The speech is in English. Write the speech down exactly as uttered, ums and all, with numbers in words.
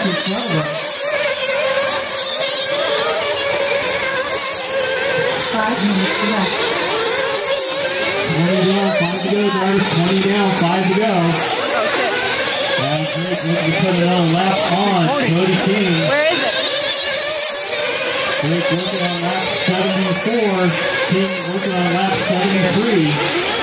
in front of us. Five minutes left. twenty down, five to go, drivers. twenty down, five to go. Okay. Now Drake looking to put another lap on Cody King. Where is it? Drake working on lap seventy-four. King working on lap seventy-three.